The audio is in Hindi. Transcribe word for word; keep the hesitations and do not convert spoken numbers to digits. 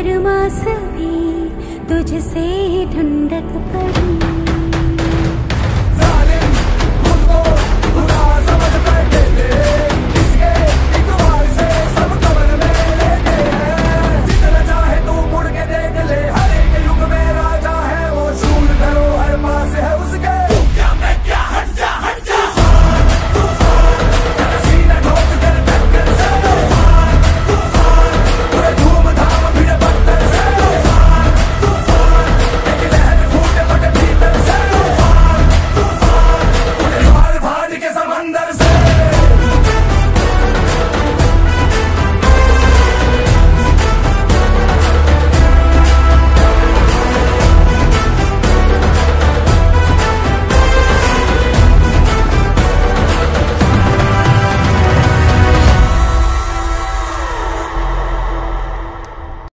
बरमास भी तुझसे ठंडक पड़ी। जालिम खुद को खुदा समझ बैठे थे।